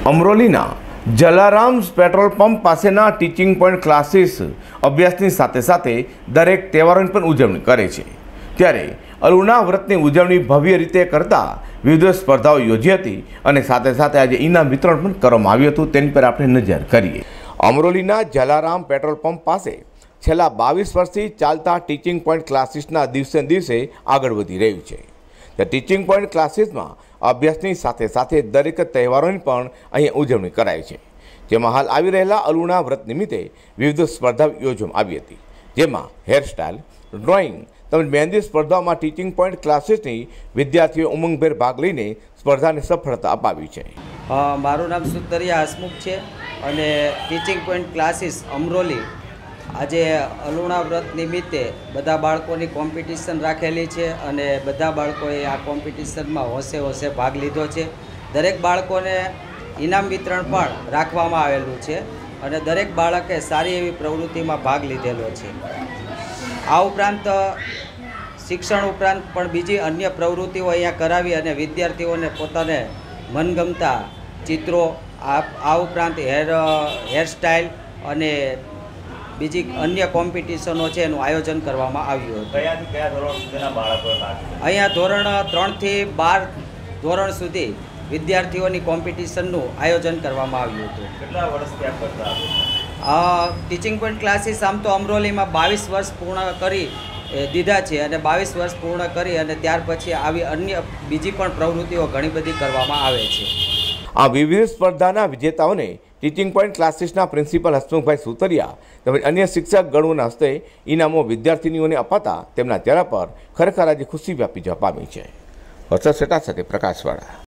અમરોલીના જલારામ્સ petrol pump પાસેના teaching point classes અભ્યાસની સાથે સાથે દરેક તહેવારોની પણ ઉજવણી કરે છે। ત્યારે અલુણા વ્રતની ઉજવણી ભવ્ય રીતે કરતા વિવિધ સ્પર્ધાઓ યોજી હતી અને સાથે સાથે આજે ઇનામ વિતરણ પણ કરવામાં આવ્યું હતું। તેની પર આપણે નજર કરીએ। અમરોલીના જલારામ પેટ્રોલ પંપ પાસે છેલ્લા 22 વર્ષથી ચાલતા ટીચિંગ પોઈન્ટ ક્લાસીસના દિવસે દિવસે આગળ વધી રહ્યું છે। તે ટીચિંગ પોઈન્ટ ક્લાસીસમાં અભ્યાસની સાથે સાથે દરેક તહેવારોની પણ અહીં ઉજવણી કરાય છે, જેમાં હાલ આવી રહેલા અલુણા વ્રત નિમિત્તે વિવિધ સ્પર્ધાઓ યોજવામાં આવી હતી, જેમાં હેરસ્ટાઇલ, ડ્રોઈંગ તેમજ મહેંદી સ્પર્ધાઓમાં ટીચિંગ પોઈન્ટ ક્લાસીસની વિદ્યાર્થીઓ ઉમંગભેર ભાગ લઈને સ્પર્ધાને સફળતા અપાવી છે। મારું નામ સુતરિયા હસમુખ છે અને ટીચિંગ પોઈન્ટ ક્લાસીસ અમરોલી આજે અલુણા વ્રત નિમિત્તે બધા બાળકોની કોમ્પિટિશન રાખેલી છે અને બધા બાળકોએ આ કોમ્પિટિશનમાં હોશે ભાગ લીધો છે। દરેક બાળકોને ઇનામ વિતરણ પણ રાખવામાં આવેલું છે અને દરેક બાળકે સારી એવી પ્રવૃત્તિમાં ભાગ લીધેલો છે। આ ઉપરાંત શિક્ષણ ઉપરાંત પણ બીજી અન્ય પ્રવૃત્તિઓ અહીંયા કરાવી અને વિદ્યાર્થીઓને પોતાને મનગમતા ચિત્રો આ ઉપરાંત હેરસ્ટાઇલ અને બીજી અન્ય કોમ્પિટિશનો છે એનું આયોજન કરવામાં આવ્યું હતું। અહીંયા ધોરણ 3 થી 12 ધોરણ સુધી વિદ્યાર્થીઓની કોમ્પિટિશનનું આયોજન કરવામાં આવ્યું હતું। કેટલા વર્ષથી આ કરતા? ટીચિંગ પોઈન્ટ ક્લાસીસ આમ તો અમરોલીમાં 22 વર્ષ પૂર્ણ કરી દીધા છે અને 22 વર્ષ પૂર્ણ કરી અને ત્યાર પછી આવી અન્ય બીજી પણ પ્રવૃત્તિઓ ઘણી બધી કરવામાં આવે છે। આ વિવિધ સ્પર્ધાના વિજેતાઓને ટીચિંગ પોઈન્ટ ક્લાસીસના પ્રિન્સિપલ હસમુખભાઈ સુતરિયા તેમજ અન્ય શિક્ષક ગણોના હસ્તે ઇનામો વિદ્યાર્થીનીઓને અપાતા તેમના ચહેરા પર ખરેખર આજે ખુશી વ્યાપી જવા પામી છે। હર્ષદ સેટા સાથે પ્રકાશવાળા।